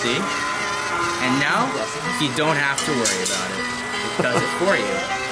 See? And now you don't have to worry about it. It does it for you.